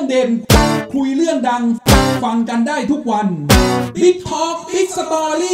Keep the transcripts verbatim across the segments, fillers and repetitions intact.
เด่นคุยเรื่องดังฟังกันได้ทุกวัน Big Talk Big Story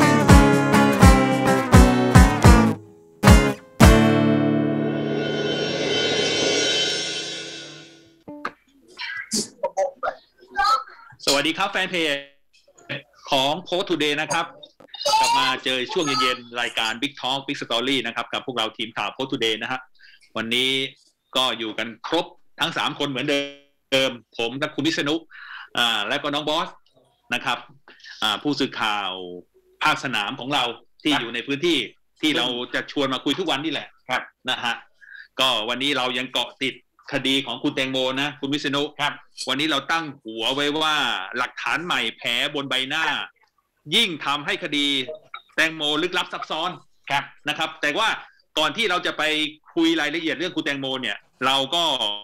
สวัสดีครับแฟนเพจของ Post Today นะครับกลับมาเจอช่วงเย็นๆรายการ Big Talk Big Story นะครับกับพวกเราทีมข่าว Post Today นะฮะวันนี้ก็อยู่กันครบทั้งสามคนเหมือนเดิมผมและคุณวิษณุอ่าและก็น้องบอสนะครับอ่าผู้สื่อข่าวภาคสนามของเราที่อยู่ในพื้นที่ที่เราจะชวนมาคุยทุกวันนี่แหละครับนะฮะก็วันนี้เรายังเกาะติดคดีของคุณแตงโมนะคุณวิษณุครับวันนี้เราตั้งหัวไว้ว่าหลักฐานใหม่แผลบนใบหน้ายิ่งทำให้คดีแตงโมลึกลับซับซ้อนครับนะครับแต่ว่าก่อนที่เราจะไปคุยรายละเอียดเรื่องคุณแตงโมเนี่ยเราก็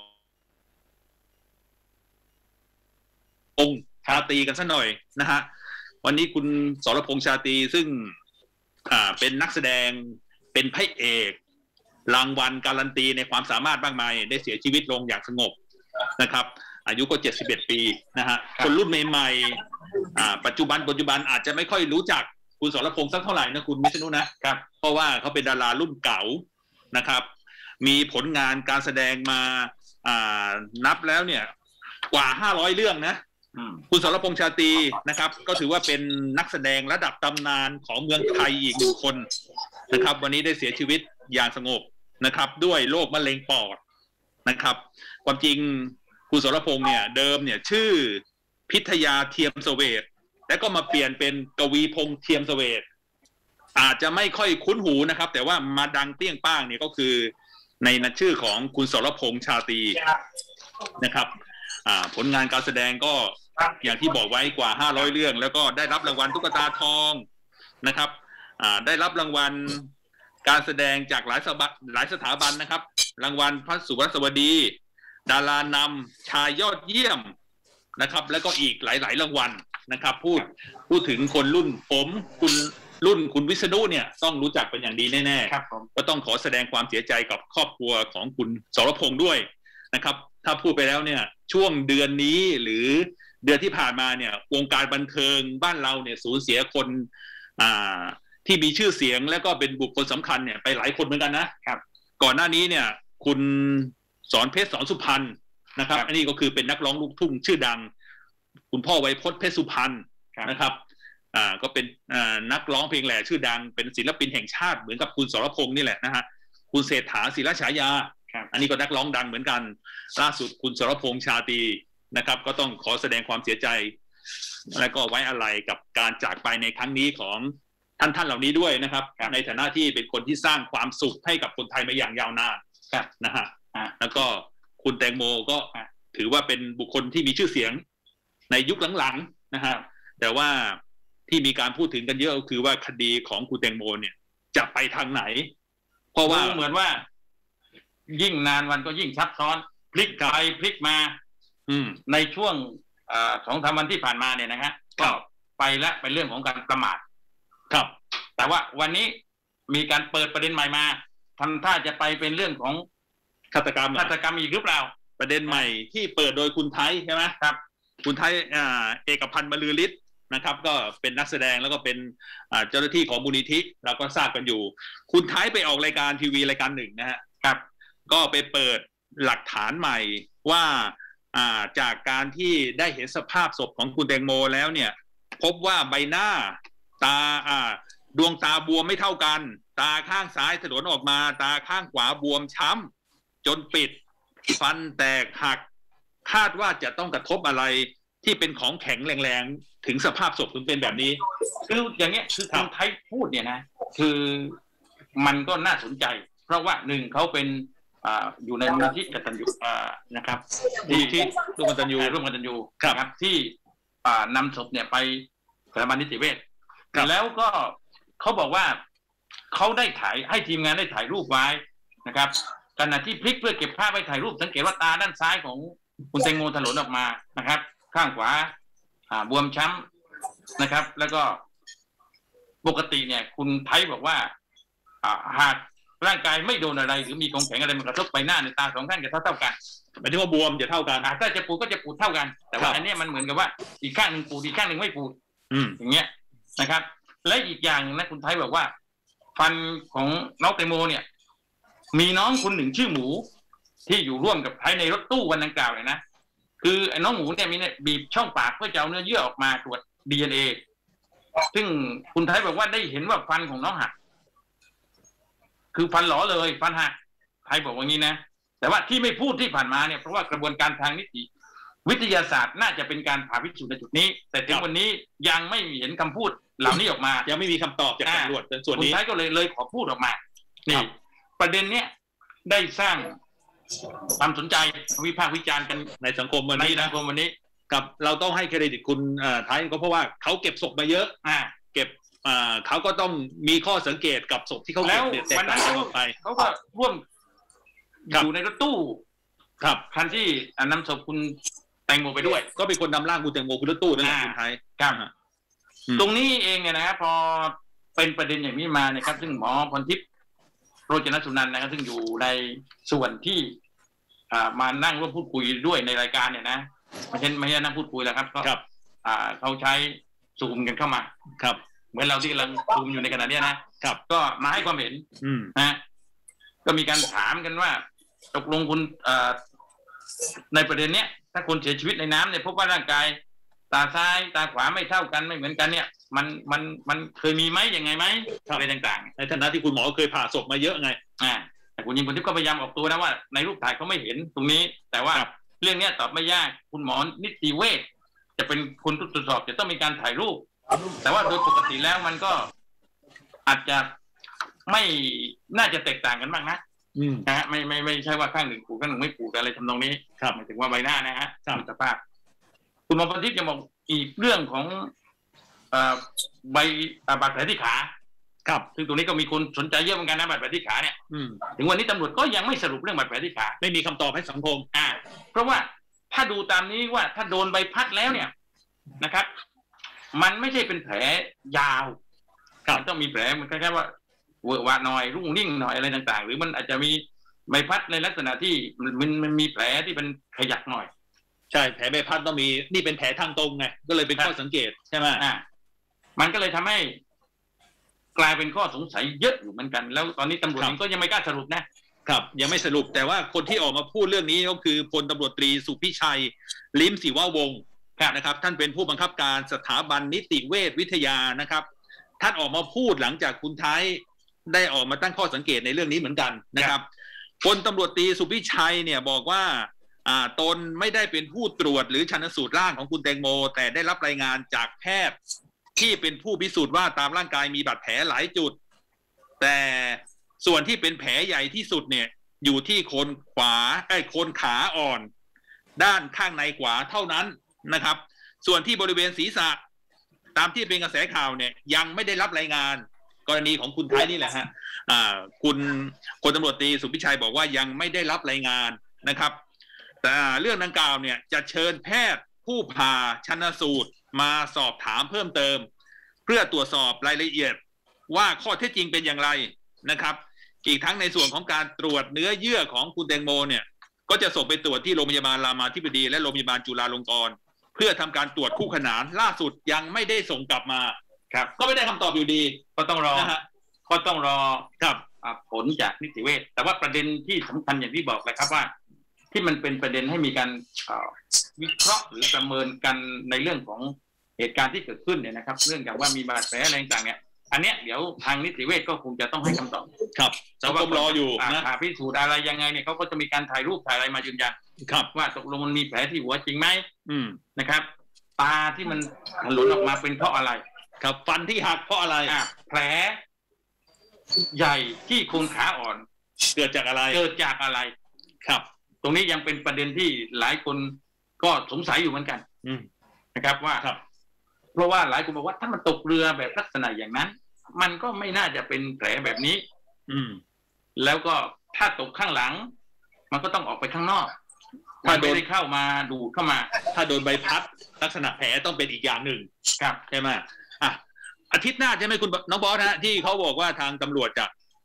องค์ชาตรีกันสักหน่อยนะฮะวันนี้คุณสรพงษ์ชาตรีซึ่งอ่าเป็นนักแสดงเป็นพระเอกรางวัลการันตีในความสามารถมากมายได้เสียชีวิตลงอย่างสงบนะครับอายุก็เจ็ดสิบเอ็ดปีนะฮะคนรุ่นใหม่ๆอ่าปัจจุบันปัจจุบันอาจจะไม่ค่อยรู้จักคุณสรพงษ์สักเท่าไหร่นะคุณวิษณุนะครับเพราะว่าเขาเป็นดารารุ่นเก่านะครับมีผลงานการแสดงมาอ่านับแล้วเนี่ยกว่าห้าร้อยเรื่องนะคุณสรพงษ์ชาตรีนะครับก็ถือว่าเป็นนักแสดงระดับตำนานของเมืองไทยอีกหนึ่งคนนะครับวันนี้ได้เสียชีวิตอย่างสงบนะครับด้วยโรคมะเร็งปอดนะครับความจริงคุณสรพงษ์เนี่ยเดิมเนี่ยชื่อพิทยาเทียมเสวตแล้วก็มาเปลี่ยนเป็นกวีพงษ์เทียมเสวตอาจจะไม่ค่อยคุ้นหูนะครับแต่ว่ามาดังเปี้ยงป้างเนี่ยก็คือในชื่อของคุณสรพงษ์ชาตรีนะครับผลงานการแสดงก็อย่างที่บอกไว้กว่าห้าร้อยเรื่องแล้วก็ได้รับรางวัลตุ๊กตาทองนะครับได้รับรางวัลการแสดงจากหลายสถาหลายสถาบันนะครับรางวัลพระสุวรรณสวัสดีดารานำชายยอดเยี่ยมนะครับแล้วก็อีกหลายๆรางวัลนะครับพูดพูดถึงคนรุ่นผมคุณรุ่นคุณวิษณุเนี่ยต้องรู้จักเป็นอย่างดีแน่ๆก็ต้องขอแสดงความเสียใจกับครอบครัวของคุณสรพงษ์ด้วยนะครับถ้าพูดไปแล้วเนี่ยช่วงเดือนนี้หรือเดือนที่ผ่านมาเนี่ยวงการบันเทิงบ้านเราเนี่ยสูญเสียคนอ่าที่มีชื่อเสียงแล้วก็เป็นบุคคลสำคัญเนี่ยไปหลายคนเหมือนกันนะครับก่อนหน้านี้เนี่ยคุณสอนเพชรสอนสุพรรณนะครับอันนี้ก็คือเป็นนักร้องลูกทุ่งชื่อดังคุณพ่อไวยพจน์เพชรสุพรรณนะครับอ่าก็เป็นอ่านักร้องเพลงแหล่ชื่อดังเป็นศิลปินแห่งชาติเหมือนกับคุณสรพงษ์นี่แหละนะฮะคุณเศรษฐาศิลฉายาอันนี้ก็นักร้องดังเหมือนกันล่าสุดคุณสรพงษ์ชาตรีนะครับก็ต้องขอแสดงความเสียใจและก็ไว้อาลัยกับการจากไปในครั้งนี้ของท่านท่านเหล่านี้ด้วยนะครับในฐานะที่เป็นคนที่สร้างความสุขให้กับคนไทยมาอย่างยาวนานนะฮะแล้วก็คุณแตงโมก็ถือว่าเป็นบุคคลที่มีชื่อเสียงในยุคหลังๆนะฮะแต่ว่าที่มีการพูดถึงกันเยอะก็คือว่าคดีของคุณแตงโมเนี่ยจะไปทางไหนเพราะว่าเหมือนว่ายิ่งนานวันก็ยิ่งซับซ้อนพลิกไปพลิกมาในช่วงสองสามวันที่ผ่านมาเนี่ยนะฮะก็ไปและเป็นเรื่องของการประมาทครับแต่ว่าวันนี้มีการเปิดประเด็นใหม่มาทำท่าจะไปเป็นเรื่องของฆาตกรรมฆาตกรรมอีกหรือเปล่าประเด็นใหม่ที่เปิดโดยคุณไทยใช่ไหมครับคุณไทยเอกพันธ์บรรลือฤทธิ์นะครับก็เป็นนักแสดงแล้วก็เป็นเจ้าหน้าที่ของมูลนิธิเราก็ทราบกันอยู่คุณไทยไปออกรายการทีวีรายการหนึ่งนะฮะครับก็ไปเปิดหลักฐานใหม่ว่าจากการที่ได้เห็นสภาพศพของคุณแตงโมแล้วเนี่ยพบว่าใบหน้าตาอ่าดวงตาบวมไม่เท่ากันตาข้างซ้ายถลนออกมาตาข้างขวาบวมช้ำจนปิดฟันแตกหักคาดว่าจะต้องกระทบอะไรที่เป็นของแข็งแรงๆถึงสภาพศพถึงเป็นแบบนี้คืออย่างเงี้ยคือคุณไทยพูดเนี่ยนะคือมันก็น่าสนใจเพราะว่าหนึ่งเขาเป็นอยู่ในมูลนิธิกตัญญูนะครับที่ที่ร่วมกตัญญูร่วมกตัญญูครับที่นำศพเนี่ยไปสถาบันนิติเวชแล้วก็เขาบอกว่าเขาได้ถ่ายให้ทีมงานได้ถ่ายรูปไว้นะครับขณะที่พลิกเพื่อเก็บภาพไว้ถ่ายรูปสังเกตว่าตาด้านซ้ายของคุณแตงโมถลนออกมานะครับข้างขวาบวมช้ำนะครับแล้วก็ปกติเนี่ยคุณไทยบอกว่าหากร่างกายไม่โดนอะไรหรือมีของแข็งอะไรมากระทบใบหน้าในตาสองข้างจะเท่าเท่ากันหมายถึงว่าบวมจะเท่ากันถ้าจะปูดก็จะปูดเท่ากันแต่ว่าอันนี้มันเหมือนกับว่าอีกข้างหนึ่งปูดอีกข้างหนึ่งไม่ปูดอย่างเงี้ยนะครับและอีกอย่างนะคุณไทยบอกว่าฟันของน้องแตงโมเนี่ยมีน้องคนหนึ่งชื่อหมูที่อยู่ร่วมกับไทยในรถตู้วันดังกล่าวเลยนะคือไอ้น้องหมูเนี่ยมีเนี่ยบีบช่องปากเพื่อจะเอาเนื้อเยื่อออกมาตรวจ ดี เอ็น เอ ซึ่งคุณไทยบอกว่าได้เห็นว่าฟันของน้องหักคือฟันหลอเลยฟันหักไทยบอกว่างี้นะแต่ว่าที่ไม่พูดที่ผ่านมาเนี่ยเพราะว่ากระบวนการทางนิติวิทยาศาสตร์น่าจะเป็นการผ่าพิสูจน์ในจุดนี้แต่ถึงวันนี้ยังไม่เห็นคำพูดเหล่านี้ออกมายังไม่มีคำตอบจากตำรวจส่วนนี้คุณไทยก็เลยเลยขอพูดออกมานี่ประเด็นเนี้ยได้สร้างความสนใจวิพากษ์วิจารณ์กันในสังคมวันนี้นะสังคมวันนี้กับเราต้องให้เครดิตคุณไทยก็เพราะว่าเขาเก็บศพมาเยอะอ่าเก็บเขาก็ต้องมีข้อสังเกตกับศพที่เขาเก็บเนี่ยแตกต่างกันไปเขาก็ร่วมอยู่ในรถตู้ครับคันที่นำศพคุณแตงโมไปด้วยก็เป็นคนนำร่างคุณแตงโมขึ้นรถตู้นั่นแหละคุณไทยครับตรงนี้เองเนี่ยนะครับพอเป็นประเด็นอย่างนี้มานะครับซึ่งหมอพรทิพย์โรจนสุนันท์นะครับซึ่งอยู่ในส่วนที่มานั่งร่วมพูดคุยด้วยในรายการเนี่ยนะไม่ใช่ไม่ใช่นั่งพูดคุยแล้วครับก็เขาใช้ซูมกันเข้ามาครับเหมือนเราที่กำลังซูมอยู่ในขณะนี้นะครับก็มาให้ความเห็นนะก็มีการถามกันว่าตกลงคุณในประเด็นเนี้ยถ้าคนเสียชีวิตในน้ำเนี่ยพบว่าร่างกายตาซ้ายตาขวาไม่เท่ากันไม่เหมือนกันเนี่ยมันมันมันเคยมีไหมยังไงไหมอะไรต่างๆในฐานะที่คุณหมอเคยผ่าศพมาเยอะไงอ่าแต่คุณยิงคนที่ก็พยายามออกตัวนะว่าในรูปถ่ายเขาไม่เห็นตรงนี้แต่ว่าเรื่องนี้ตอบไม่ยากคุณหมอนิติเวชจะเป็นคนตรวจสอบจะต้องมีการถ่ายรูปแต่ว่าโดยปกติแล้วมันก็อาจจะไม่น่าจะแตกต่างกันมากนะนะฮะไม่ไม่ไม่ใช่ว่าข้างหนึ่งปูดข้างหนึ่งไม่ปูดอะไรทำนองนี้หมายถึงว่าใบหน้านะฮะสภาพคุณหมอพรทิพย์จะบอกอีกเรื่องของใบบาดแผลที่ขาครับซึ่งตรงนี้ก็มีคนสนใจเยอะเหมือนกันนะบาดแผลที่ขาเนี่ยถึงวันนี้ตำรวจก็ยังไม่สรุปเรื่องบาดแผลที่ขาไม่มีคำตอบให้สังคมอ่าเพราะว่าถ้าดูตามนี้ว่าถ้าโดนใบพัดแล้วเนี่ยนะครับมันไม่ใช่เป็นแผลยาวมันต้องมีแผลมันแค่ว่าเวอะวะหน่อยรุ่งริ่งหน่อยอะไรต่างๆหรือมันอาจจะมีใบพัดในลักษณะที่มันมันมีแผลที่เป็นขยักหน่อยใช่แผลใบพัดต้องมีนี่เป็นแผลทางตรงไงก็เลยเป็นข้อสังเกตใช่ไหมอ่ามันก็เลยทำให้กลายเป็นข้อสงสัยเยอะอยู่เหมือนกันแล้วตอนนี้ตำรวจก็ยังไม่กล้าสรุปนะครับยังไม่สรุปแต่ว่าคนที่ออกมาพูดเรื่องนี้ก็คือพลตำรวจตรีสุพิชัยลิ้มศิววงศ์นะครับท่านเป็นผู้บังคับการสถาบันนิติเวชวิทยานะครับท่านออกมาพูดหลังจากคุณไทยได้ออกมาตั้งข้อสังเกตในเรื่องนี้เหมือนกันนะครับพลตำรวจตรีสุพิชัยเนี่ยบอกว่าอ่าตนไม่ได้เป็นผู้ตรวจหรือชันสูตรร่างของคุณแตงโมแต่ได้รับรายงานจากแพทย์ที่เป็นผู้พิสูจน์ว่าตามร่างกายมีบาดแผลหลายจุดแต่ส่วนที่เป็นแผลใหญ่ที่สุดเนี่ยอยู่ที่โคนขวาไอ้โคนขาอ่อนด้านข้างในขวาเท่านั้นนะครับส่วนที่บริเวณศีรษะตามที่เป็นกระแสข่าวเนี่ยยังไม่ได้รับรายงานกรณีของคุณไทยนี่แหละฮะอ่าคุณพลตำรวจตรีสุพิชัยบอกว่ายังไม่ได้รับรายงานนะครับแต่เรื่องดังกล่าวเนี่ยจะเชิญแพทย์ผู้ผ่าชันสูตรมาสอบถามเพิ่มเติมเพื่อตรวจสอบรายละเอียดว่าข้อเท็จจริงเป็นอย่างไรนะครับอีกทั้งในส่วนของการตรวจเนื้อเยื่อของคุณแตงโมเนี่ยก็จะส่งไปตรวจที่โรงพยาบาลรามาธิบดีและโรงพยาบาลจุฬาลงกรณ์เพื่อทำการตรวจคู่ขนานล่าสุดยังไม่ได้ส่งกลับมาครับก็ไม่ได้คำตอบอยู่ดีก็ต้องรอนะฮะก็ต้องรอครับผลจากนิติเวชแต่ว่าประเด็นที่สำคัญอย่างที่บอกเลยครับว่าที่มันเป็นประเด็นให้มีการวิเคราะห์หรือประเมินกันในเรื่องของเหตุการณ์ที่เกิดขึ้นเนี่ยนะครับเรื่องจากว่ามีบาดแผลอะไรต่างๆเนี่ยอันเนี้ยเดี๋ยวทางนิติเวชก็คงจะต้องให้คำตอบครับสังคมรออยู่นะพิสูจน์อะไรยังไงเนี่ยเขาก็จะมีการถ่ายรูปถ่ายอะไรมายืนยันครับว่าตกลงมันมีแผลที่หัวจริงไหมนะครับตาที่มันหลุดออกมาเป็นเพราะอะไรครับฟันที่หักเพราะอะไรอ่ะแผลใหญ่ที่โคนขาอ่อนเกิดจากอะไรเกิดจากอะไรครับตรงนี้ยังเป็นประเด็นที่หลายคนก็สงสัยอยู่เหมือนกันนะครับว่าเพราะว่าหลายคนบอกว่าถ้ามันตกเรือแบบลักษณะอย่างนั้นมันก็ไม่น่าจะเป็นแผลแบบนี้อืมแล้วก็ถ้าตกข้างหลังมันก็ต้องออกไปข้างนอกถ้าโดนเข้ามาดูเข้ามาถ้าโดนใบพัดลักษณะแผลต้องเป็นอีกอย่างหนึ่งครับใช่ไหมอ่ะอาทิตย์หน้าใช่ไหมคุณน้องบอสฮะที่เขาบอกว่าทางตำรวจจะ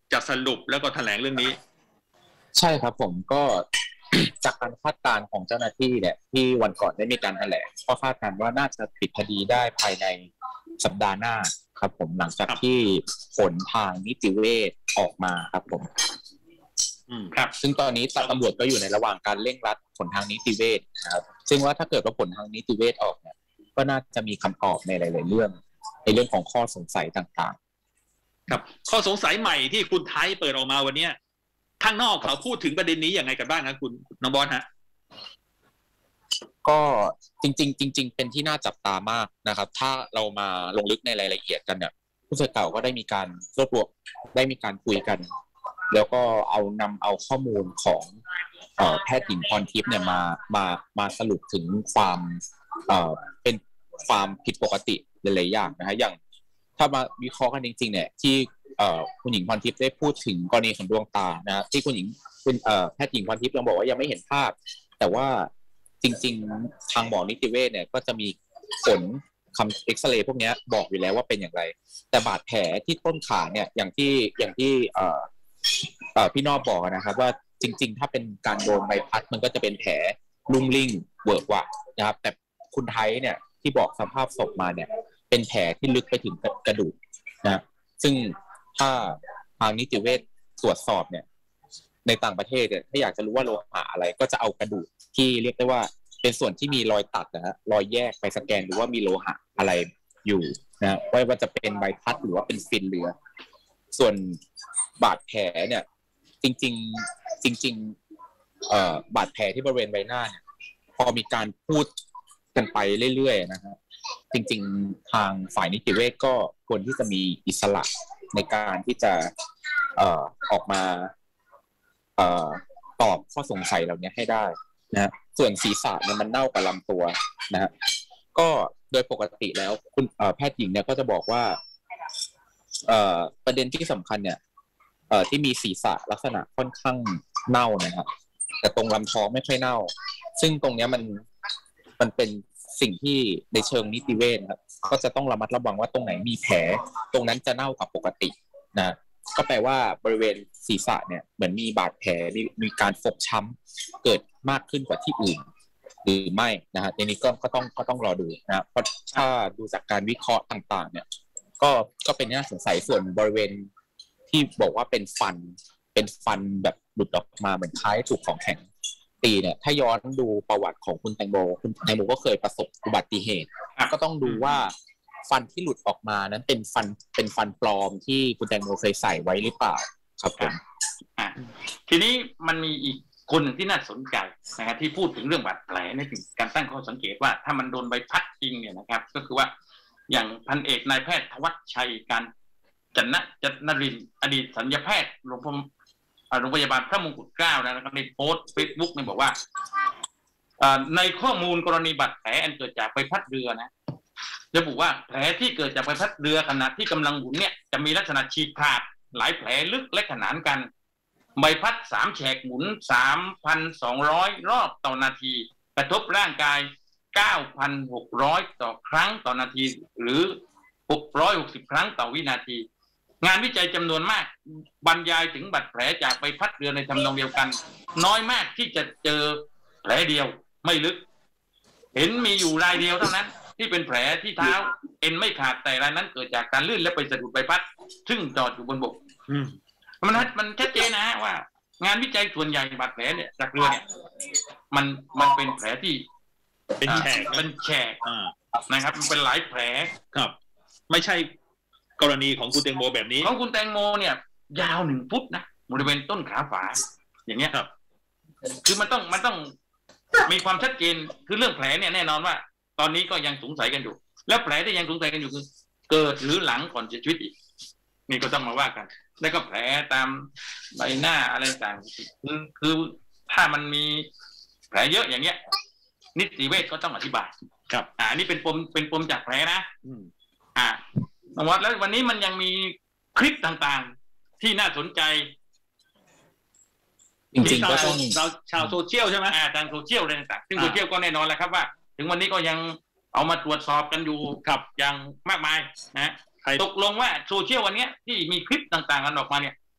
จะสรุปแล้วก็แถลงเรื่องนี้ใช่ครับผมก็ จากการคาดการณ์ของเจ้าหน้าที่เนี่ยที่วันก่อนได้มีการแถลงก็คาดการณ์ว่าน่าจะปิดคดีได้ภายในสัปดาห์หน้าครับผมหลังจากที่ผลทางนิติเวชออกมาครับผมครับซึ่งตอนนี้ตำรวจก็อยู่ในระหว่างการเร่งรัดผลทางนิติเวชนะครับซึ่งว่าถ้าเกิดว่าผลทางนิติเวชออกเนี่ยก็น่าจะมีคำตอบในหลายๆเรื่องในเรื่องของข้อสงสัยต่างๆครับข้อสงสัยใหม่ที่คุณไทยเปิดออกมาวันนี้ข้างนอกเขาพูดถึงประเด็นนี้อย่างไรกันบ้างนะคุณน้องบอลฮะก็จริงๆจริงๆเป็นที่น่าจับตามากนะครับถ้าเรามาลงลึกในรายละเอียดกันเนี่ยผู้สื่อข่าวก็ได้มีการรวบรวมได้มีการคุยกันแล้วก็เอานำเอาข้อมูลของเอ่อแพทย์หญิงพรทิพย์เนี่ยมามามาสรุปถึงความเอ่อเป็นความผิดปกติหลายๆอย่างนะฮะอย่างถ้ามาวิเคราะห์กันจริงๆเนี่ยที่เอ่อคุณหญิงพรทิพย์ได้พูดถึงกรณีของดวงตานะที่คุณหญิงคุณเอ่อแพทย์หญิงพรทิพย์ยังบอกว่ายังไม่เห็นภาพแต่ว่าจริงๆทางหมอนิติเวชเนี่ยก็จะมีผลคำเอ็กซเรย์พวกนี้บอกอยู่แล้วว่าเป็นอย่างไรแต่บาดแผลที่ต้นขาเนี่ยอย่างที่อย่างที่เอ่อเอ่อพี่นอบบอกนะครับว่าจริงๆถ้าเป็นการโดนใบพัดมันก็จะเป็นแผลลุ่งลิ่งเวิร์กวะนะครับแต่คุณไทยเนี่ยที่บอกสภาพศพมาเนี่ยเป็นแผลที่ลึกไปถึงกระดูกนะซึ่งถ้าทางนิติเวชตรวจสอบเนี่ยในต่างประเทศเนี่ยถ้าอยากจะรู้ว่าโลหะอะไรก็จะเอากระดูกที่เรียกได้ว่าเป็นส่วนที่มีรอยตัดนะฮะรอยแยกไปสแกนดูว่ามีโลหะอะไรอยู่นะว่าว่าจะเป็นใบพัดหรือว่าเป็นฟินเรือส่วนบาดแผลเนี่ยจริงๆจริงๆเอ่อบาดแผลที่บริเวณใบหน้าเนี่ยพอมีการพูดกันไปเรื่อยๆนะฮะจริงๆทางฝ่ายนิติเวชก็ควรที่จะมีอิสระในการที่จะเอ่อออกมาเอ่อตอบข้อสงสัยเหล่านี้ให้ได้นะส่วนศีรษะเนี่ยมันเน่ากับลำตัวนะฮะก็โดยปกติแล้วคุณแพทย์หญิงเนี่ยก็จะบอกว่าเอ่อประเด็นที่สำคัญเนี่ยเอ่อที่มีศีรษะลักษณะค่อนข้างเน่านะครับแต่ตรงลำท้องไม่ค่อยเน่าซึ่งตรงเนี้ยมันมันเป็นสิ่งที่ในเชิงนิติเวชครับก็จะต้องระมัดระวังว่าตรงไหนมีแผลตรงนั้นจะเน่ากว่าปกตินะก็แปลว่าบริเวณศีรษะเนี่ยเหมือนมีบาดแผลมีมีการฟกช้ำเกิดมากขึ้นกว่าที่อื่นหรือไม่นะฮะในนี้ก็ก็ต้องก็ต้องรอดูนะเพราะถ้าดูจากการวิเคราะห์ต่างๆเนี่ยก็ก็เป็นน่าสงสัยส่วนบริเวณที่บอกว่าเป็นฟันเป็นฟันแบบหลุดออกมาเหมือนคล้ายถูกของแข็งตีเนี่ยถ้าย้อนดูประวัติของคุณแตงโมคุณแตงโมก็เคยประสบอุบัติเหตุก็ต้องดูว่าฟันที่หลุดออกมานั้นเป็นฟันเป็นฟันปลอมที่คุณแตงโมเคยใส่ไว้หรือเปล่าครับผมทีนี้มันมีอีกคนหนึ่งที่น่าสนใจนะครับที่พูดถึงเรื่องบาดแผลในถึงการตั้งข้อสังเกตว่าถ้ามันโดนใบพัดจริงเนี่ยนะครับก็คือว่าอย่างพันเอกนายแพทย์ธวัชชัยการจันนะจันนรินทร์อดีตศัลยแพทย์โรงพยาบาลโรงพยาบาลพระมงกุฎเกล้านะครับในโพสต์เฟซบุ๊กเนี่ยบอกว่าในข้อมูลกรณีบาดแผลอันเกิดจากใบพัดเรือนะระบุว่าแผลที่เกิดจากใบพัดเรือขณะที่กำลังหมุนเนี่ยจะมีลักษณะฉีกขาดหลายแผลลึกและขนานกันใบพัดสามแฉกหมุน สามพันสองร้อย รอบต่อนาทีกระทบร่างกาย เก้าพันหกร้อย ต่อครั้งต่อนาทีหรือหกร้อยหกสิบครั้งต่อวินาทีงานวิจัยจำนวนมากบรรยายถึงบาดแผลจากใบพัดเรือในทำนองเดียวกันน้อยมากที่จะเจอแผลเดียวไม่ลึกเห็นมีอยู่รายเดียวเท่านั้นที่เป็นแผลที่เท้าเอ็นไม่ขาดแต่รายนั้นเกิดจากการลื่นและไปสะดุดใบพัดซึ่งจอดอยู่บนบกมันมันชัดเจนนะว่างานวิจัยส่วนใหญ่บาดแผลเนี่ยจากเรือเนี่ยมันมันเป็นแผลที่เป็นแฉกเป็นแฉกนะครับมันเป็นหลายแผลครับไม่ใช่กรณีของคุณแตงโมแบบนี้ของคุณแตงโมเนี่ยยาวหนึ่งฟุตนะบริเวณต้นขาขวาอย่างเงี้ยครับคือมันต้องมันต้องมีความชัดเจนคือเรื่องแผลเนี่ยแน่นอนว่าตอนนี้ก็ยังสงสัยกันอยู่แล้วแผลที่ยังสงสัยกันอยู่คือเกิดหรือหลังก่อนเสียชีวิตอีกนี่ก็ต้องมาว่ากันแล้วก็แผลตามใบหน้าอะไรต่างคือคือถ้ามันมีแผลเยอะอย่างเงี้ยนิติเวชก็ต้องอธิบายครับอ่านี่เป็นปมเป็นปมจากแผลนะอ่าแล้ววันนี้มันยังมีคลิปต่างๆที่น่าสนใจจริงๆก็ต้องชาวโซเชียลใช่ไหมอ่าทางโซเชียลอะไรต่างๆซึ่งโซเชียลก็แน่นอนแหละครับว่าถึงวันนี้ก็ยังเอามาตรวจสอบกันอยู่ครับอย่างมากมายนะตกลงว่าโซเชียลวันนี้ที่มีคลิปต่างๆกันออกมาเนี่ย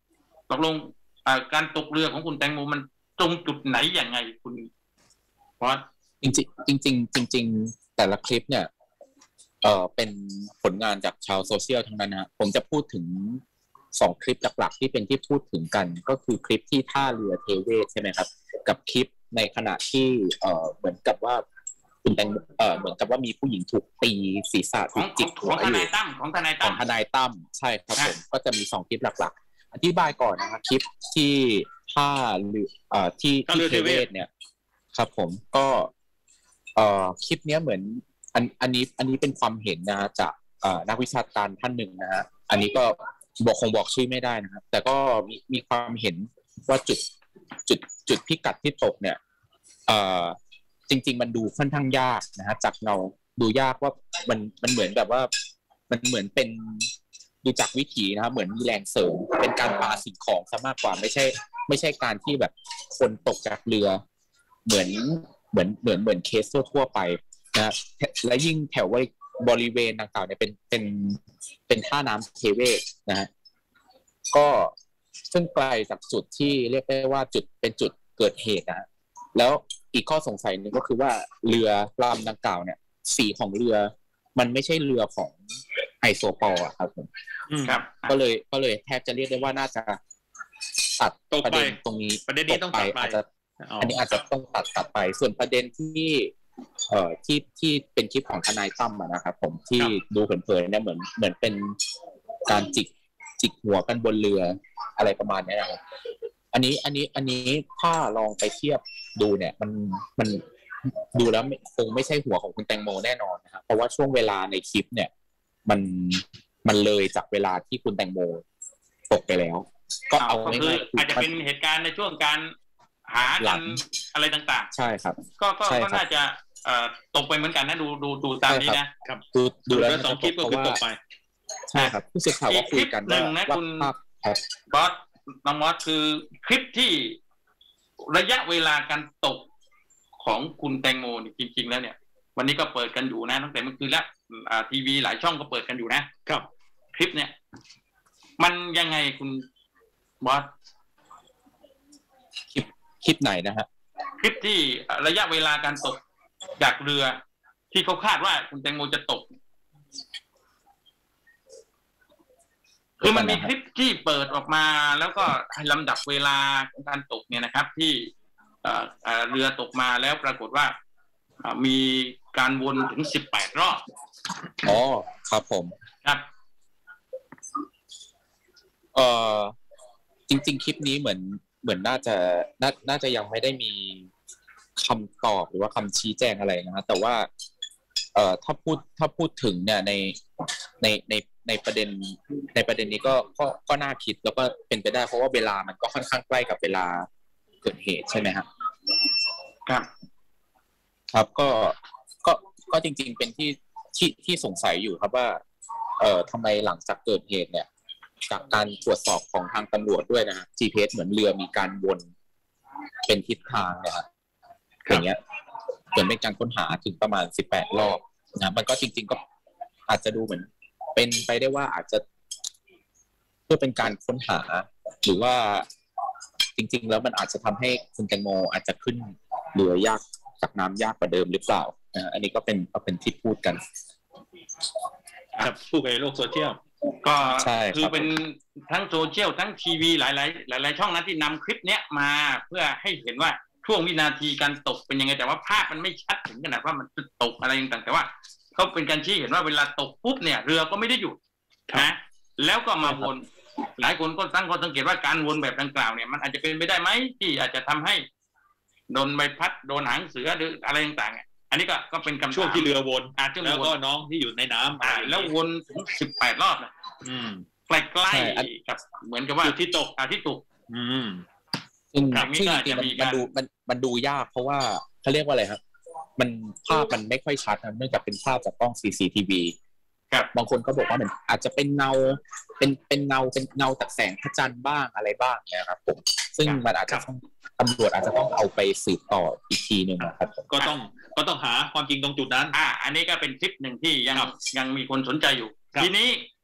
ตกลงการตกเรือของคุณแตงโมมันตรงจุดไหนอย่างไงคุณพอดจริงจริงจริงจริงแต่ละคลิปเนี่ยเอ่อเป็นผลงานจากชาวโซเชียลทั้งนั้นนะผมจะพูดถึงสองคลิปหลักๆที่เป็นที่พูดถึงกันก็คือคลิปที่ท่าเรือเทเวศใช่ไหมครับกับคลิปในขณะที่เอ่อเหมือนกับว่าคุณแตงเอ่อเหมือนกับว่ามีผู้หญิงถูกตีศีรษะถูกจิกหัวอยู่ของทนายตั้มของทนายตั้มของทนายตั้มใช่ครับผมก็จะมีสองคลิปหลักๆอธิบายก่อนนะครับคลิปที่ท่าเรือเอ่อที่ที่เทเวศเนี่ยครับผมก็เอ่อคลิปเนี้ยเหมือนอันอันนี้อันนี้เป็นความเห็นนะฮะจากเอ่อนักวิชาการท่านหนึ่งนะฮะอันนี้ก็บอกคงบอกชื่อไม่ได้นะครับแต่ก็มีมีความเห็นว่าจุดจุดจุดพิกัดที่ตกเนี่ยเอ่อจริงๆมันดูค่อนข้างยากนะฮะจากเงาดูยากว่ามันมันเหมือนแบบว่ามันเหมือนเป็นดูจากวิถีนะครับเหมือนมีแรงเสริมเป็นการปาสิ่งของซะมากกว่าไม่ใช่ไม่ใช่การที่แบบคนตกจากเรือเหมือนเหมือนเหมือนเหมือนเคสทั่วไปนะและยิ่งแถวบริเวณดังกล่าวเนี่ยเป็นเป็นเป็นท่าน้ำเทเวศนะฮะก็ซึ่งไกลจากจุดที่เรียกได้ว่าจุดเป็นจุดเกิดเหตุนะแล้วอีกข้อสงสัยหนึ่งก็คือว่าเรือลำดังกล่าวเนี่ยสีของเรือมันไม่ใช่เรือของไอโซปอลครับผมครับก็เลยก็เลยแทบจะเรียกได้ว่าน่าจะตัดประเด็นตรงนี้ประเด็นนี้ต้องตัดไปอาจจะอันนี้อาจจะต้องตัดตัดไปส่วนประเด็นที่เอ่อที่ที่เป็นคลิปของทนายตั้มนะครับผมที่ดูเผินๆเนี่ยเหมือนเหมือนเป็นการจิกจิกหัวกันบนเรืออะไรประมาณนี้นะครับอันนี้อันนี้อันนี้ถ้าลองไปเทียบดูเนี่ยมันมันดูแล้วคงไม่ใช่หัวของคุณแตงโมแน่นอนนะครับเพราะว่าช่วงเวลาในคลิปเนี่ยมันมันเลยจากเวลาที่คุณแตงโมตกไปแล้วก็เอาง่ายๆอาจจะเป็นเหตุการณ์ในช่วงการหากันอะไรต่างๆใช่ครับก็ก็น่าจะตกไปเหมือนกันนะดูดูดูตามนี้นะครับดูดูแล้วสองคลิปก็คือตกไปใช่ครับผู้สื่อข่าวก็คุยกันว่าว่าคุณบอสน้องมอสคือคลิปที่ระยะเวลาการตกของคุณแตงโมนี่จริงๆแล้วเนี่ยวันนี้ก็เปิดกันอยู่นะตั้งแต่เมื่อคืนแล้วทีวีหลายช่องก็เปิดกันอยู่นะครับคลิปเนี่ยมันยังไงคุณบอสคลิปคลิปไหนนะฮะคลิปที่ระยะเวลาการตกจากเรือที่เขาคาดว่าคุณแตงโมจะตกคือมันมีคลิปที่เปิดออกมาแล้วก็ลำดับเวลาของการตกเนี่ยนะครับที่เรือตกมาแล้วปรากฏว่ามีการวนถึงสิบแปดรอบอ๋อครับผมครับเอ่อจริงๆคลิปนี้เหมือนเหมือนน่าจะน่าน่าจะยังไม่ได้มีคำตอบหรือว่าคำชี้แจงอะไรนะฮะแต่ว่าเอ่อถ้าพูดถ้าพูดถึงเนี่ยในในในในประเด็นในประเด็นนี้ก็ก็ก็น่าคิดแล้วก็เป็นไปได้เพราะว่าเวลามันก็ค่อนข้างใกล้กับเวลาเกิดเหตุใช่ไหมครับครับครับก็ก็ก็จริงๆเป็นที่ที่ที่สงสัยอยู่ครับว่าเอ่อทำไมหลังจากเกิดเหตุเนี่ยจากการตรวจสอบของทางตำรวจด้วยนะฮะ จี พี เอส เหมือนเรือมีการวนเป็นทิศทางนะครับอย่างเงี้ยเหมือนเป็นการค้นหาถึงประมาณสิบแปดรอบนะมันก็จริงๆก็อาจจะดูเหมือนเป็นไปได้ว่าอาจจะเพื่อเป็นการค้นหาหรือว่าจริงๆแล้วมันอาจจะทำให้คุณแตงโมอาจจะขึ้นเรือยากจากน้ำยากกว่าเดิมหรือเปล่านะอันนี้ก็เป็นก็เป็นที่พูดกันครับพูดในโลกโซเชียลก็คือเป็นทั้งโซเชียลทั้งทีวีหลายๆหลายๆช่องนะที่นำคลิปเนี้ยมาเพื่อให้เห็นว่าช่วงวินาทีการตกเป็นยังไงแต่ว่าภาพมันไม่ชัดถึงขนาดว่ามันตกอะไรต่างๆแต่ว่าเขาเป็นการชี้เห็นว่าเวลาตกปุ๊บเนี่ยเรือก็ไม่ได้หยุดนะแล้วก็มาวนหลายคนก็ตั้งข้อสังเกตว่าการวนแบบดังกล่าวเนี่ยมันอาจจะเป็นไปได้ไหมที่อาจจะทำให้โดนใบพัดโดนหางเสือหรืออะไรต่างๆอันนี้ก็ก็เป็นคำถามช่วงที่เรือวนแล้วก็น้องที่อยู่ในน้ำแล้ววนถึงสิบแปดรอบนะใกล้ๆกับเหมือนกับว่าที่ตกที่ตกซึ่งซึ่งจริงๆมันดูมันมันดูยากเพราะว่าเขาเรียกว่าอะไรครับมันภาพมันไม่ค่อยชัดนะเนื่องจากเป็นภาพจากกล้อง ซี ซี ที วีครับบางคนก็บอกว่ามันอาจจะเป็นเงาเป็นเป็นเงาเป็นเงาจากแสงพระจันทร์บ้างอะไรบ้างเนี่ยครับผมซึ่งมันอาจจะต้องตำรวจอาจจะต้องเอาไปสืบต่ออีกทีนึงนะครับก็ต้องก็ต้องหาความจริงตรงจุดนั้นอ่าอันนี้ก็เป็นคลิปหนึ่งที่ยังยังมีคนสนใจอยู่ทีนี้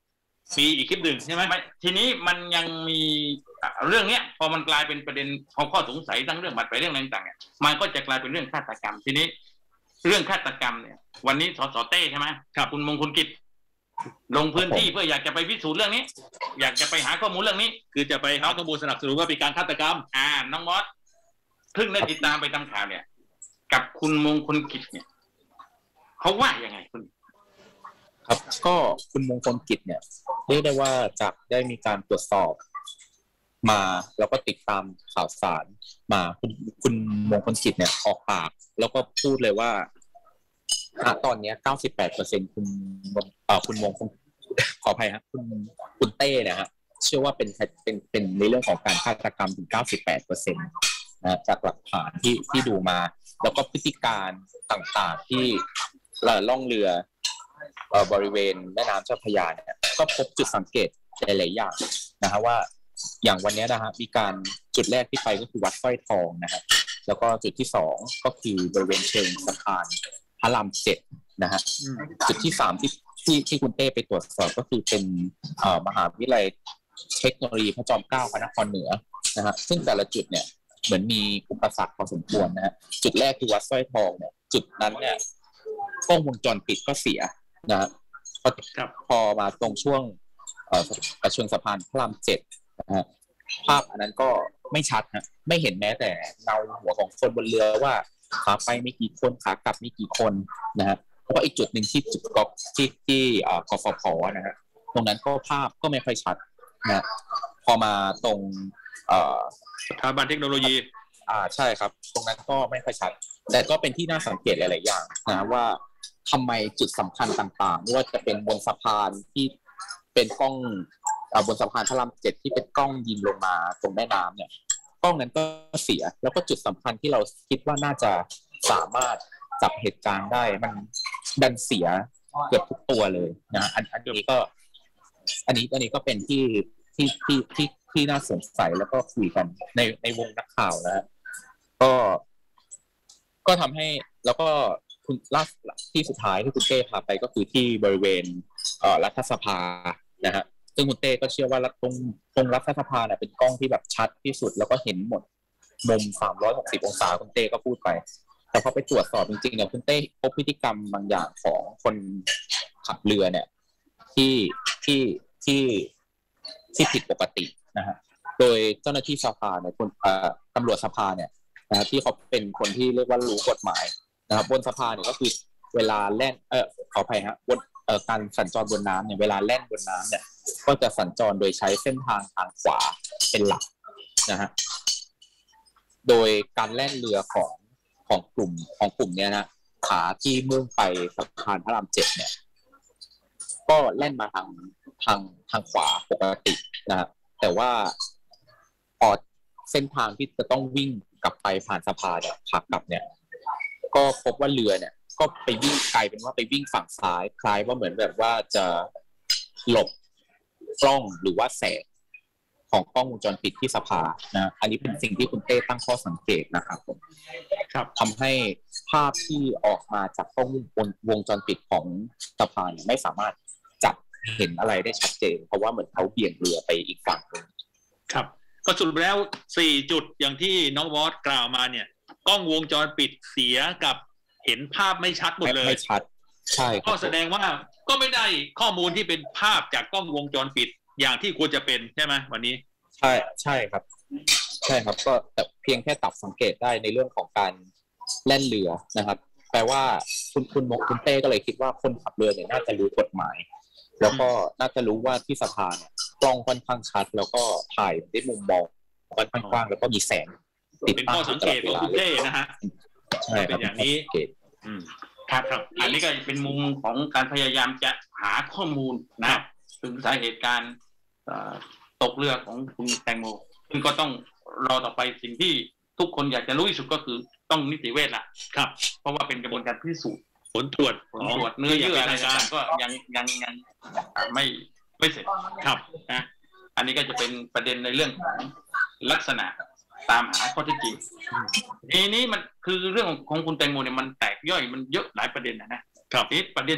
มีอีกคลิปหนึ่งใช่ไหมทีนี้มันยังมีเรื่องเนี้ยพอมันกลายเป็นประเด็นพอข้อสงสัยทั้งเรื่องบัตรไปเรื่องอะไรต่างๆเนี่ยมันก็จะกลายเป็นเรื่องฆาตกรรมทีนี้เรื่องฆาตกรรมเนี่ยวันนี้สสเต้ใช่ไหมครับคุณมงคลกิจลงพื้นที่เพื่ออยากจะไปพิสูจน์เรื่องนี้อยากจะไปหาข้อมูลเรื่องนี้คือจะไปหาข้อมูลสนับสนุนว่าเป็นการฆาตกรรมอ่าน้องมอสเพิ่งได้ติดตามไปตามข่าวเนี่ยกับคุณมงคลกิจเนี่ยเขาว่ายังไงคุณครับก็คุณมงคลกิจเนี่ยเรียกได้ว่าจากได้มีการตรวจสอบมาแล้วก็ติดตามข่าวสารมาคุณคุณมงคลกิจเนี่ยออกปากแล้วก็พูดเลยว่าณตอนนี้ เก้าสิบแปดเปอร์เซ็นต์ คุณเอ่อคุณมงคลขออภัยครับคุณคุณเต้เนี่ยฮะเชื่อว่าเป็นเป็นเป็นในเรื่องของการฆาตกรรมถึง เก้าสิบแปดเปอร์เซ็นต์ นะจากหลักฐานที่ที่ดูมาแล้วก็พฤติการต่างๆที่ล่องเรือบริเวณแม่น้ำเจ้าพระยาเนี่ยก็พบจุดสังเกตหลายๆอย่างนะฮะว่าอย่างวันนี้นะฮะมีการจุดแรกที่ไปก็คือวัดสร้อยทองนะฮะแล้วก็จุดที่สองก็คือบริเวณเชิงสะพานพระรามเจ็ดนะฮะจุดที่สามที่ที่ที่คุณเต้ไปตรวจสอบก็คือเป็นมหาวิทยาลัยเทคโนโลยีพระจอมเกล้าพระนครเหนือนะฮะซึ่งแต่ละจุดเนี่ยเหมือนมีอุปสรรคพอสมควรนะฮะจุดแรกคือวัดสร้อยทองเนี่ยจุดนั้นเนี่ยกล้องวงจรปิดก็เสียนะฮะพอมาตรงช่วงเอ่อเชิงสะพานพระรามเจ็ดนะฮะภาพอันนั้นก็ไม่ชัดฮะไม่เห็นแม้แต่เงาหัวของคนบนเรือว่าขาไปไม่กี่คนขากลับไม่กี่คนนะฮะแล้วก็อีกจุดหนึ่งที่จุดกที่ที่อ่ากฟผนะฮะตรงนั้นก็ภาพก็ไม่ค่อยชัดนะพอมาตรงเอ่อสถาบันเทคโนโลยีอ่าใช่ครับตรงนั้นก็ไม่ค่อยชัดแต่ก็เป็นที่น่าสังเกตหลายๆอย่างนะว่าทำไมจุดสำคัญต่างๆไม่ว่าจะเป็นบนสะพานที่เป็นกล้องบนสะพานพระรามเจ็ดที่เป็นกล้องยิงลงมาตรงแม่น้ำเนี่ยกล้องนั้นก็เสียแล้วก็จุดสำคัญที่เราคิดว่าน่าจะสามารถจับเหตุการณ์ได้มันดันเสียเกือบทุกตัวเลยนะอันอันนี้ก็อันนี้อันนี้ก็เป็นที่ที่ที่ที่ที่น่าสงสัยแล้วก็คุยกันในในวงนักข่าวนะก็ก็ทำให้แล้วก็คุณล่าที่สุดท้ายที่คุณเต้พาไปก็คือที่บริเวณเอ่อรัฐสภานะฮะซึ่งคุณเต้ก็เชื่อว่าตรงตรงรัฐสภาเนี่ยเป็นกล้องที่แบบชัดที่สุดแล้วก็เห็นหมดมุมสามร้อยหกสิบองศาคุณเต้ก็พูดไปแต่พอไปตรวจสอบจริงๆเนี่ยคุณเต้พบพฤติกรรมบางอย่างของคนขับเรือเนี่ยที่ที่ที่ที่ผิดปกตินะฮะโดยเจ้าหน้าที่สภาเนี่ยคนตำรวจสภาเนี่ยนะที่เขาเป็นคนที่เรียกว่ารู้กฎหมายนะครับบนสะพานเนี่ยก็คือเวลาแล่นเออขออภัยฮะบนเอ่อการสัญจรบนน้ำเนี่ยเวลาแล่นบนน้ำเนี่ยก็จะสัญจรโดยใช้เส้นทางทางขวาเป็นหลักนะฮะโดยการแล่นเรือของของกลุ่มของกลุ่มเนี้ยนะขาที่มุ่งไปสะพานพระรามเจ็ดเนี่ยก็แล่นมาทางทางทางขวาปกตินะฮะแต่ว่าพอเส้นทางที่จะต้องวิ่งกลับไปผ่านสะพานเนี่ยขากลับเนี่ยก็พบว่าเรือเนี่ยก็ไปวิ่งไกลเป็นว่าไปวิ่งฝั่งซ้ายคล้ายว่าเหมือนแบบว่าจะหลบกล้องหรือว่าแสงของกล้องวงจรปิดที่สะพานนะอันนี้เป็นสิ่งที่คุณเต้ตั้งข้อสังเกตนะครับผมครับทำให้ภาพที่ออกมาจากกล้องวงจรปิดของสะพานไม่สามารถจับเห็นอะไรได้ชัดเจนเพราะว่าเหมือนเขาเบี่ยงเรือไปอีกฝั่งนึงครับก็สรุปแล้วสี่จุดอย่างที่น้องวอสกล่าวมาเนี่ยกล้องวงจรปิดเสียกับเห็นภาพไม่ชัดหมดเลยไม่ชัดใช่ก็แสดงว่าก็ไม่ได้ข้อมูลที่เป็นภาพจากกล้องวงจรปิดอย่างที่ควรจะเป็นใช่ไหมวันนี้ใช่ใช่ครับใช่ครับก็แต่เพียงแค่ตัดสังเกตได้ในเรื่องของการแล่นเรือนะครับแปลว่าคุณคุณมงคุณเต้ก็เลยคิดว่าคนขับเรือเนี่ยน่าจะรู้กฎหมายแล้วก็น่าจะรู้ว่าที่สะพานเนี่ยกล้องค่อนข้างชัดแล้วก็ถ่ายได้มุมมองค่อนข้างกว้างแล้วก็มีแสงติดเป็นข้อสังเกตของคุณเต้นะฮะใช่ครับอย่างนี้ครับครับอันนี้ก็เป็นมุมของการพยายามจะหาข้อมูลนะถึงสาเหตุการตกเรือของคุณแตงโมซึ่งก็ต้องรอต่อไปสิ่งที่ทุกคนอยากจะรู้ที่สุดก็คือต้องนิติเวชล่ะครับเพราะว่าเป็นกระบวนการพิสูจน์ผลตรวจผลตรวจเนื้อเยื่ออะไรต่างๆก็ยังยังยังไม่ไม่เสร็จครับนะอันนี้ก็จะเป็นประเด็นในเรื่องของลักษณะตามหาข้อเท็จจริงทีนี้มันคือเรื่องของคุณแตงโมเนี่ยมันแตกย่อยมันเยอะหลายประเด็นนะนะครับทีนี้ประเด็นที่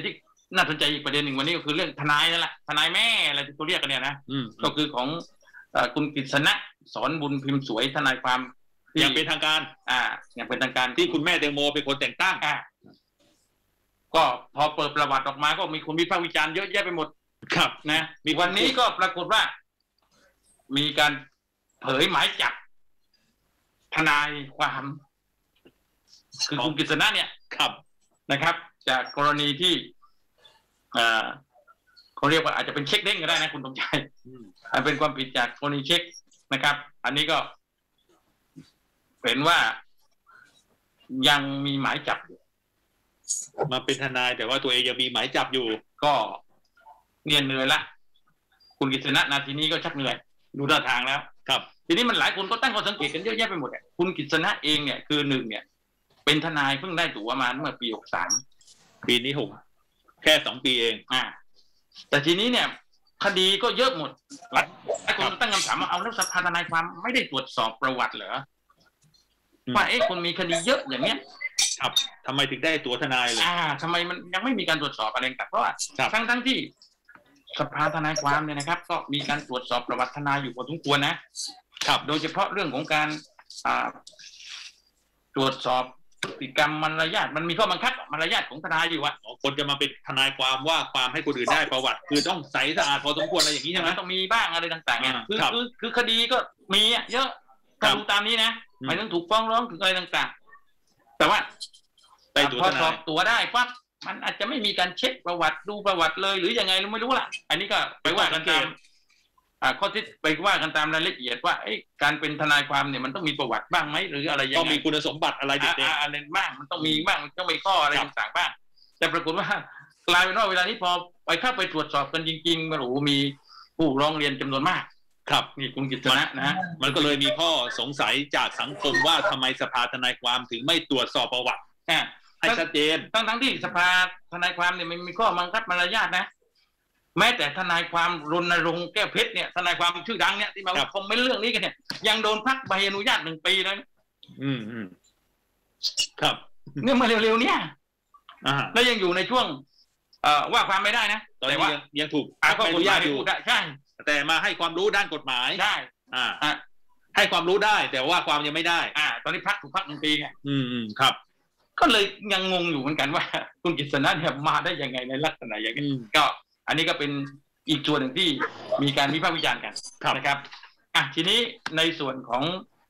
น่าสนใจอีกประเด็นหนึ่งวันนี้ก็คือเรื่องทนายนั่นแหละทนายแม่อะไรที่เขาเรียกกันเนี่ยนะก็คือของคุณกฤษณะสอนบุญพิมพ์สวยทนายความอย่างเป็นทางการอ่าอย่างเป็นทางการที่คุณแม่แตงโมเป็นคนแต่งตั้งอ่าก็พอเปิดประวัติออกมาก็มีคนวิพากษ์วิจารณ์เยอะแยะไปหมดครับนะมีวันนี้ก็ปรากฏว่ามีการเผยหมายจับทนายความคือคุณกฤษณะเนี่ยครับนะครับจากกรณีที่อ่าเขาเรียกว่าอาจจะเป็นเช็คเด้งก็ได้นะคุณตงชัยอาจเป็นความผิดจากกรณีเช็คนะครับอันนี้ก็เห็นว่ายังมีหมายจับมาเป็นทนายแต่ว่าตัวเองยังมีหมายจับอยู่ก็เนี่ยเหนื่อยละคุณกฤษณะนาทีนี้ก็ชักเหนื่อยดูท่าทางแล้วครับทีนี้มันหลายคนก็ตั้งข้อสังเกตกันเยอะแยะไปหมดอ่ะคุณกฤษณะเองเนี่ยคือหนึ่งเนี่ยเป็นทนายเพิ่งได้ตั๋วมาเมื่อปีหกสามปีนี้หกแค่สองปีเองอ่าแต่ทีนี้เนี่ยคดีก็เยอะหมดหลายคนตั้งคำถามว่าเอาแล้วสภาทนายความไม่ได้ตรวจสอบประวัติเหรอว่าเอ๊ะคนมีคดีเยอะอย่างเนี้ยครับทำไมถึงได้ตัวทนายเลยอ่าทำไมมันยังไม่มีการตรวจสอบอะไรต่างเพราะว่าทั้งทั้งที่สภาทนายความเนี่ยนะครับก็มีการตรวจสอบประวัติทนายอยู่พอสมควรนะครับโดยเฉพาะเรื่องของการอ่าตรวจสอบพฤติกรรมมารยาทมันมีข้อบังคับมารยาทของทนายอยู่ว่าคนจะมาเป็นทนายความว่าความให้คนอื่นได้ประวัติคือต้องใสสะอาดพอสมควรอะไรอย่างนี้ใช่ไหมต้องมีบ้างอะไรต่างๆไงคือคือคือคดีก็มีเยอะถ้าดูตามนี้นะหมายถึงถูกฟ้องร้องถึงอะไรต่างๆแต่ว่าพอสอบตัวได้ปั๊บมันอาจจะไม่มีการเช็คประวัติดูประวัติเลยหรือยังไงเราไม่รู้ล่ะอันนี้ก็ไปว่ากันตามข้อที่ไปว่ากันตามรายละเอียดว่าการเป็นทนายความเนี่ยมันต้องมีประวัติบ้างไหมหรืออะไรยังไงต้องมีคุณสมบัติอะไรเด่นๆอะไรบ้างมันต้องมีบ้างมันต้องมีข้ออะไรต่างๆบ้างแต่ปรากฏว่ากลายเป็นว่าเวลานี้พอไปเข้าไปตรวจสอบกันจริงๆมันโอ้โหมีผู้ร้องเรียนจำนวนมากครับนี่คุณกฤษณะนะมันก็เลยมีข้อสงสัยจากสังคมว่าทำไมสภาทนายความถึงไม่ตรวจสอบประวัติให้ชัดเจนทั้งทั้งที่สภาทนายความเนี่ยมันมีข้อบังคับมารยาทนะแม้แต่ทนายความรณรงค์แก้วเพชรเนี่ยทนายความชื่อดังเนี่ยที่มาคอมเมนต์เรื่องนี้กันเนี่ยยังโดนพักใบอนุญาตหนึ่งปีเลยอืมอืมครับเนี่ยมาเร็วๆเนี่ยแล้วยังอยู่ในช่วงเอ่อว่าความไม่ได้นะแต่ว่ายังถูกพักใบอนุญาตอยู่ใช่แต่มาให้ความรู้ด้านกฎหมายได้อ่าให้ความรู้ได้แต่ว่าความยังไม่ได้อ่าตอนนี้พักถูกพักหนึ่งปีไงอืมอืมครับก็เลยยังงงอยู่เหมือนกันว่าคุณกฤษณะเนี่ยมาได้ยังไงในลักษณะอย่างนี้ก็อันนี้ก็เป็นอีกส่วนหนึ่งที่มีการวิพากษ์วิจารณ์กันนะครับอ่ะทีนี้ในส่วนของ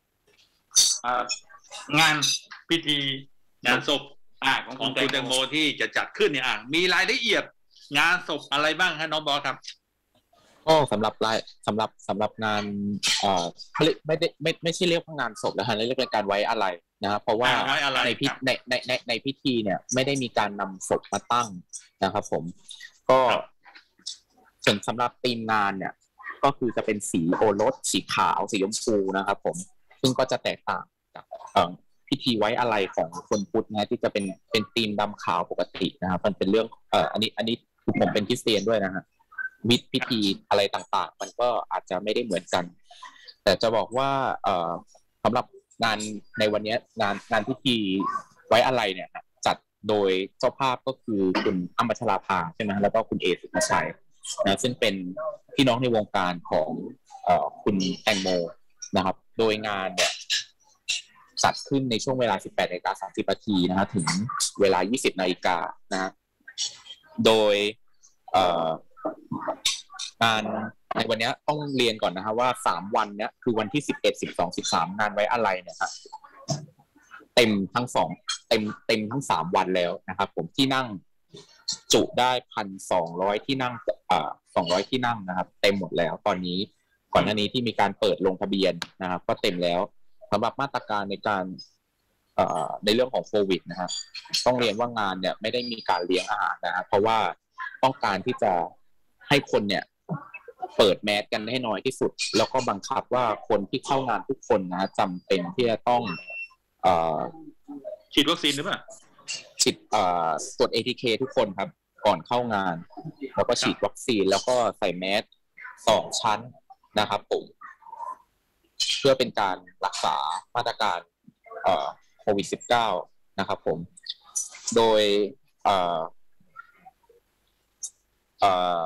งานพิธีงานศพอ่าของคุณแตงโมที่จะจัดขึ้นเนี่ยอ่ะมีรายละเอียดงานศพอะไรบ้างฮะน้องบอสครับก็สำหรับรายสำหรับสำหรับงานเอ่อไม่ได้ไม่ไม่ใช่เรียกว่างานศพนะฮะเรียกเป็นการไว้อะไรนะครับเพราะว่าในพิในในในในพิธีเนี่ยไม่ได้มีการนำศพมาตั้งนะครับผมก็ส่วนสำหรับธีมงานเนี่ยก็คือจะเป็นสีโอรสสีขาวสีชมพูนะครับผมซึ่งก็จะแตกต่างจากพิธีไว้อะไรของคนพุทธนะที่จะเป็นเป็นธีมดำขาวปกตินะครับมันเป็นเรื่องเอ่ออันนี้อันนี้ผมเป็นคริสเตียนด้วยนะฮะวิธีพิธีอะไรต่างๆมันก็อาจจะไม่ได้เหมือนกันแต่จะบอกว่าเอ่อสำหรับงานในวันนี้งานงานพิธีไว้อะไรเนี่ยจัดโดยเจ้าภาพก็คือคุณอ้ำพัชราภาใช่ไหมแล้วก็คุณเอสุภชัยนะซึ่งเป็นพี่น้องในวงการของเอ่อคุณแตงโมนะครับโดยงานเนี่ยจัดขึ้นในช่วงเวลา สิบแปดนาฬิกาสามสิบนาทีนะฮะถึงเวลา ยี่สิบนาฬิกานะฮะโดยเอ่องานในวันนี้ต้องเรียนก่อนนะฮะว่าสามวันเนี้ยคือวันที่สิบเอ็ด สิบสอง สิบสามงานไว้อะไรเนี่ยครับเต็มทั้งสองเต็มเต็มทั้งสามวันแล้วนะครับผมที่นั่งจุได้ หนึ่งพันสองร้อย ที่นั่งอ่าสองร้อยที่นั่งนะครับเต็มหมดแล้วตอนนี้ก่อนหน้านี้ที่มีการเปิดลงทะเบียนนะครับก็เต็มแล้วสำหรับมาตรการในการเอ่อในเรื่องของโควิดนะครับต้องเรียนว่างานเนี่ยไม่ได้มีการเลี้ยงอาหารนะครับเพราะว่าต้องการที่จะให้คนเนี่ยเปิดแมสกันให้น้อยที่สุดแล้วก็บังคับว่าคนที่เข้างานทุกคนนะจำเป็นที่จะต้องเอ่อฉีดวัคซีนหรือเปล่าฉีดเอ่อตรวจ เอ ที เค ทุกคนครับก่อนเข้างานแล้วก็ฉีดวัคซีนแล้วก็ใส่แมสสองชั้นนะครับผมเพื่อเป็นการรักษามาตรการเอ่อโควิด สิบเก้า นะครับผมโดยเอ่อเอ่อ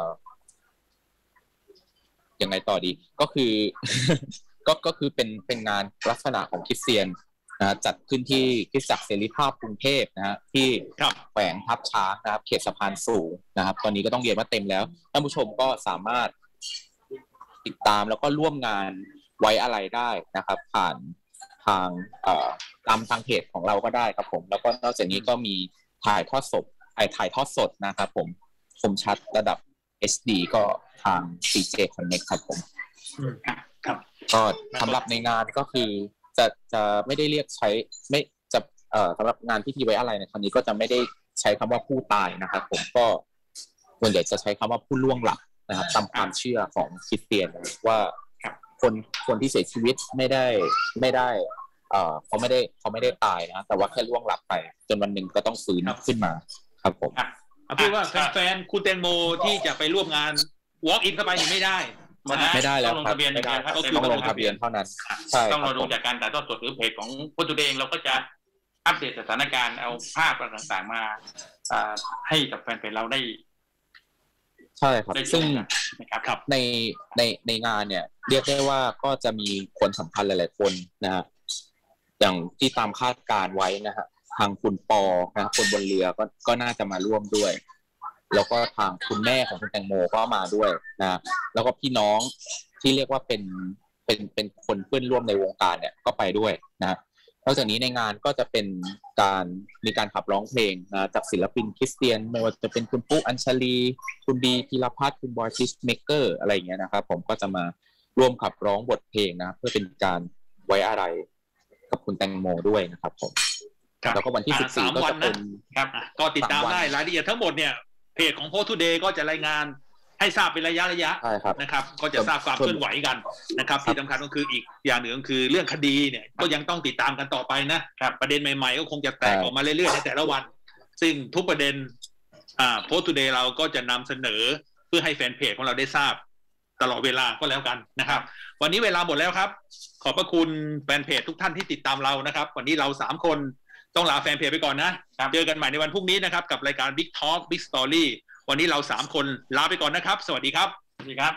ยังไงต่อดีก็คือ ก็ก็คือเป็นเป็นงานลักษณะของคริสเตียนนะจัดขึ้นที่คริสตจักรเสรีภาพกรุงเทพนะฮะที่แขวงทับช้างนะครับเขตสะพานสูงนะครับตอนนี้ก็ต้องเรียนว่าเต็มแล้วท่านผู้ชมก็สามารถติดตามแล้วก็ร่วมงานไว้อะไรได้นะครับผ่านทางเอ่อตามทางเพจของเราก็ได้ครับผมแล้วก็นอกจากนี้ก็มีถ่ายทอดสดถ่ายถ่ายทอดสดนะครับผมคมชัดระดับ เอช ดี ก็ทาง ซี เจ Connect ครับผมครับก็สำหรับในงานก็คือจะจะไม่ได้เรียกใช้ไม่จะเอ่อสำหรับงานพิธีไว้อะไรในครั้งนี้ก็จะไม่ได้ใช้คำว่าผู้ตายนะครับผมก็ส่วนใหญ่จะใช้คำว่าผู้ล่วงลับนะครับตามความเชื่อของคริสเตียนว่าคนคนที่เสียชีวิตไม่ได้ไม่ได้เอ่อเขาไม่ได้เขาไม่ได้ตายนะแต่ว่าแค่ล่วงลับไปจนวันหนึ่งก็ต้องฟื้นขึ้นมาครับผมเอาพูดว่าแฟนๆคุณแตงโมที่จะไปร่วมงาน walk in เข้าไปนี่ไม่ได้ไม่ได้แล้วครับไม่ได้ก็คือต้องลงทะเบียนเท่านั้นใช่ต้องเราดูจากการถ่ายทอดสดหรือเพจของโพสต์ทูเดย์เราก็จะอัปเดตสถานการณ์เอาภาพต่างๆมาให้กับแฟนๆเราได้ใช่ครับซึ่งในในในงานเนี่ยเรียกได้ว่าก็จะมีคนสำคัญหลายๆคนนะฮะอย่างที่ตามคาดการไว้นะฮะทางคุณปอนะครับคนบนเรือก็ก็น่าจะมาร่วมด้วยแล้วก็ทางคุณแม่ของคุณแตงโมก็มาด้วยนะแล้วก็พี่น้องที่เรียกว่าเป็นเป็นเป็นคนเพื่อนร่วมในวงการเนี่ยก็ไปด้วยนะนอกจากนี้ในงานก็จะเป็นการมีการขับร้องเพลงนะจากศิลปินคริสเตียนไม่ว่าจะเป็นคุณปุ๊อัญชลีคุณดีธีรพัฒน์คุณบอยคิสเมเกอร์อะไรอย่างเงี้ยนะครับผมก็จะมาร่วมขับร้องบทเพลงนะเพื่อเป็นการไว้อะไรกับคุณแตงโมด้วยนะครับผมแล้วก็วันที่สิบสี่ก็จะเป็นครับก็ติดตามได้รายละเอียดทั้งหมดเนี่ยเพจของ Post Today ก็จะรายงานให้ทราบเป็นระยะระยะนะครับก็จะทราบความเคลื่อนไหวกันนะครับที่สำคัญก็คืออีกอย่างหนึ่งคือเรื่องคดีเนี่ยก็ยังต้องติดตามกันต่อไปนะครับประเด็นใหม่ๆก็คงจะแตกออกมาเรื่อยๆในแต่ละวันซึ่งทุกประเด็นอ่า Post Today เราก็จะนำเสนอเพื่อให้แฟนเพจของเราได้ทราบตลอดเวลาก็แล้วกันนะครับวันนี้เวลาหมดแล้วครับขอบพระคุณแฟนเพจทุกท่านที่ติดตามเรานะครับวันนี้เราสามคนต้องลาแฟนเพจไปก่อนนะเจอกันใหม่ในวันพรุ่งนี้นะครับกับรายการ Big Talk Big Story วันนี้เราสามคนลาไปก่อนนะครับสวัสดีครับสวัสดีครับ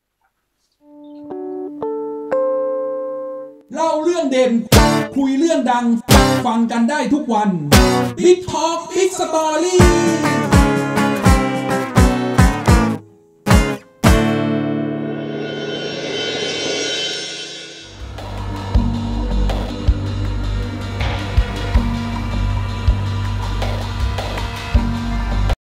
เล่าเรื่องเด่นคุยเรื่องดังฟังกันได้ทุกวัน Big Talk Big Story